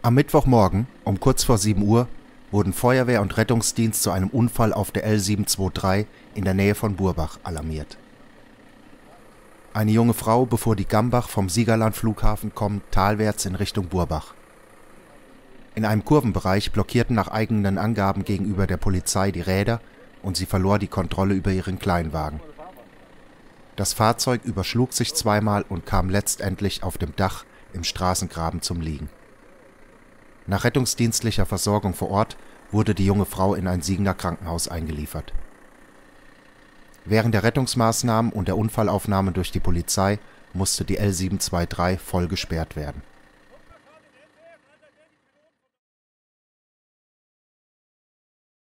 Am Mittwochmorgen um kurz vor 7 Uhr wurden Feuerwehr und Rettungsdienst zu einem Unfall auf der L723 in der Nähe von Burbach alarmiert. Eine junge Frau befuhr die Gambach vom Siegerland-Flughafen kommend talwärts in Richtung Burbach. In einem Kurvenbereich blockierten nach eigenen Angaben gegenüber der Polizei die Räder und sie verlor die Kontrolle über ihren Kleinwagen. Das Fahrzeug überschlug sich zweimal und kam letztendlich auf dem Dach im Straßengraben zum Liegen. Nach rettungsdienstlicher Versorgung vor Ort wurde die junge Frau in ein Siegener Krankenhaus eingeliefert. Während der Rettungsmaßnahmen und der Unfallaufnahme durch die Polizei musste die L723 voll gesperrt werden